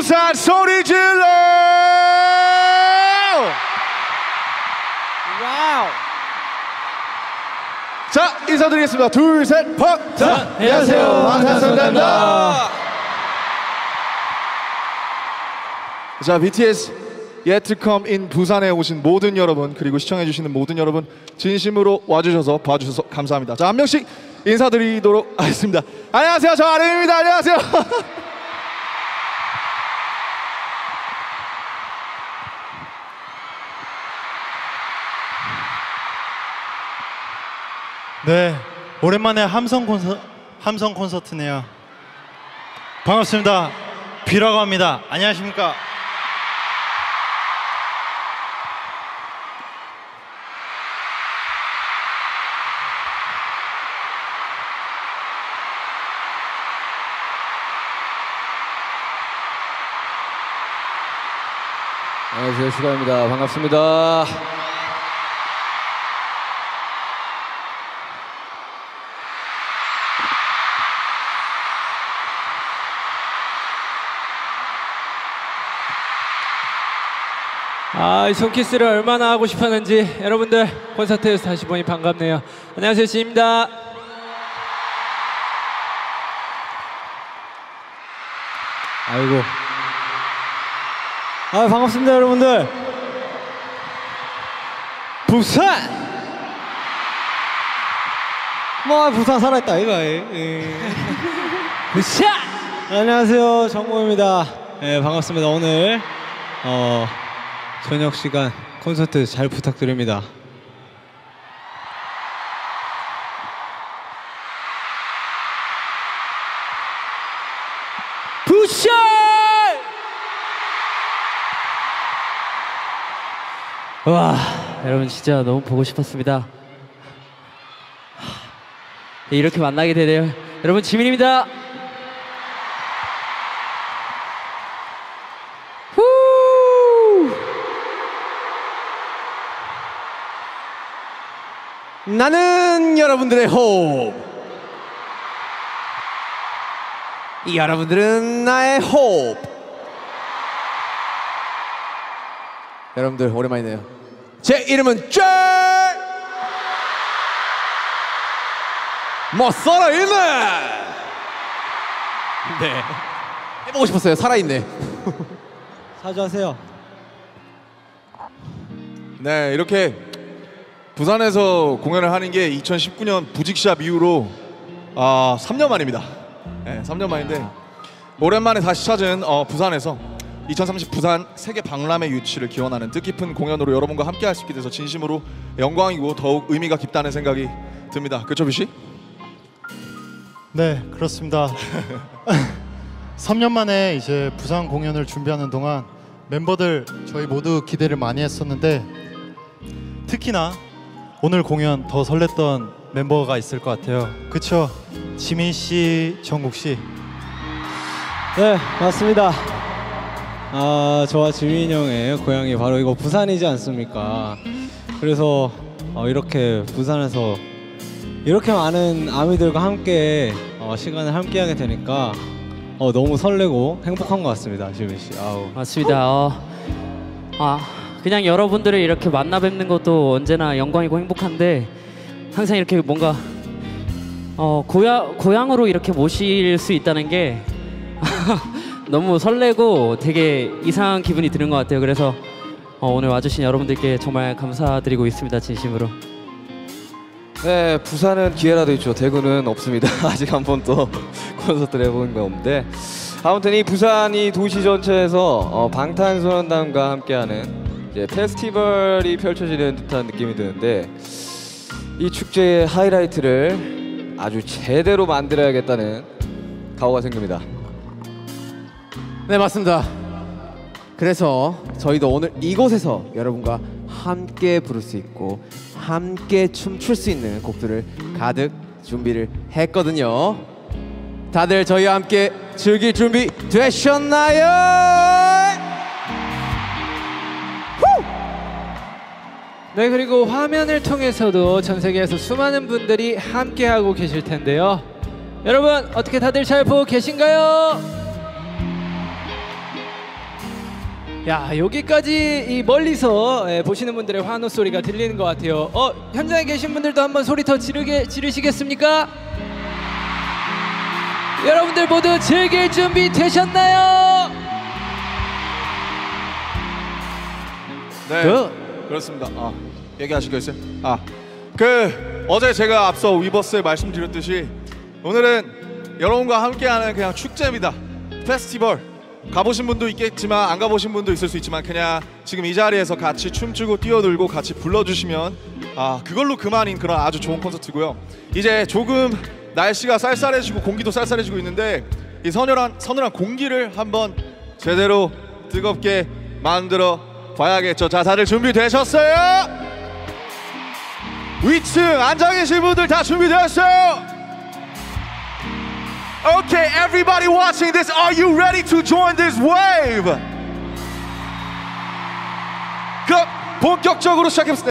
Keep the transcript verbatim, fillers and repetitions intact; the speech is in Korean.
부산 소리 질러! 와우! 자, 인사드리겠습니다. 둘, 셋, 팍! 자, 자, 안녕하세요. 방탄소년단입니다. 자, 비티에스 Yet to Come in 부산에 오신 모든 여러분, 그리고 시청해주시는 모든 여러분, 진심으로 와주셔서 봐주셔서 감사합니다. 자, 한 명씩 인사드리도록 하겠습니다. 안녕하세요, 저 아름입니다. 안녕하세요. 네, 오랜만에 함성 콘서 함성 콘서트네요. 반갑습니다. 비라고 합니다. 안녕하십니까? 안녕하세요, 슈가입니다. 반갑습니다. 아, 이 손키스를 얼마나 하고 싶었는지 여러분들 콘서트에서 다시 보니 반갑네요. 안녕하세요, 지입니다. 아이고. 아, 반갑습니다, 여러분들. 부산! 뭐, 부산 살아있다, 이거. 부산! 안녕하세요, 정모입니다. 네, 반갑습니다. 오늘 어, 저녁 시간 콘서트 잘 부탁드립니다. 부산! 와, 여러분 진짜 너무 보고 싶었습니다. 이렇게 만나게 되네요. 여러분, 지민입니다. 후! 나는 여러분들의 호흡. 여러분들은 나의 호흡. 여러분들 오랜만이네요. 제 이름은 쩔! 뭐 살아있네! 네, 해보고 싶었어요. 살아있네. 사주하세요. 네, 이렇게 부산에서 공연을 하는 게 이천십구 년 부직샵 이후로 아, 삼 년 만입니다. 네, 삼 년 만인데 오랜만에 다시 찾은 어, 부산에서 이천삼십 부산 세계 박람회 유치를 기원하는 뜻깊은 공연으로 여러분과 함께 할 수 있게 돼서 진심으로 영광이고 더욱 의미가 깊다는 생각이 듭니다. 그쵸, 비씨? 네, 그렇습니다. 삼 년 만에 이제 부산 공연을 준비하는 동안 멤버들 저희 모두 기대를 많이 했었는데 특히나 오늘 공연 더 설렜던 멤버가 있을 것 같아요. 그쵸? 지민 씨, 정국 씨. 네, 맞습니다. 아, 저와 지민 형의 고향이 바로 이거 부산이지 않습니까? 그래서 어, 이렇게 부산에서 이렇게 많은 아미들과 함께 어, 시간을 함께하게 되니까 어, 너무 설레고 행복한 것 같습니다, 지민 씨. 아우. 맞습니다. 어, 아, 그냥 여러분들을 이렇게 만나 뵙는 것도 언제나 영광이고 행복한데 항상 이렇게 뭔가 어, 고향, 고향으로 이렇게 모실 수 있다는 게 너무 설레고 되게 이상한 기분이 드는 것 같아요. 그래서 어, 오늘 와주신 여러분들께 정말 감사드리고 있습니다, 진심으로. 네, 부산은 기회라도 있죠. 대구는 없습니다. 아직 한 번 또 콘서트를 해본 건 없는데 아무튼 이 부산이 도시 전체에서 어, 방탄소년단과 함께하는 이제 페스티벌이 펼쳐지는 듯한 느낌이 드는데 이 축제의 하이라이트를 아주 제대로 만들어야겠다는 각오가 생깁니다. 네, 맞습니다. 그래서 저희도 오늘 이곳에서 여러분과 함께 부를 수 있고 함께 춤출 수 있는 곡들을 가득 준비를 했거든요. 다들 저희와 함께 즐길 준비 되셨나요? 후! 네, 그리고 화면을 통해서도 전 세계에서 수많은 분들이 함께하고 계실 텐데요. 여러분, 어떻게 다들 잘 보고 계신가요? 야, 여기까지 이 멀리서 예, 보시는 분들의 환호 소리가 들리는 것 같아요. 어, 현장에 계신 분들도 한번 소리 더 지르게 지르시겠습니까? 여러분들 모두 즐길 준비 되셨나요? 네, 그- 그렇습니다. 아, 얘기하시겠어요? 아, 그 어제 제가 앞서 위버스에 말씀드렸듯이 오늘은 여러분과 함께하는 그냥 축제입니다. 페스티벌. 가보신 분도 있겠지만 안 가보신 분도 있을 수 있지만 그냥 지금 이 자리에서 같이 춤추고 뛰어놀고 같이 불러주시면 아 그걸로 그만인 그런 아주 좋은 콘서트고요. 이제 조금 날씨가 쌀쌀해지고 공기도 쌀쌀해지고 있는데 이 서늘한 서늘한 공기를 한번 제대로 뜨겁게 만들어 봐야겠죠. 자, 다들 준비되셨어요? 위층 앉아 계신 분들 다 준비되었어요? Okay, everybody watching this, are you ready to join this wave? 그럼 본격적으로 시작해보겠습니다.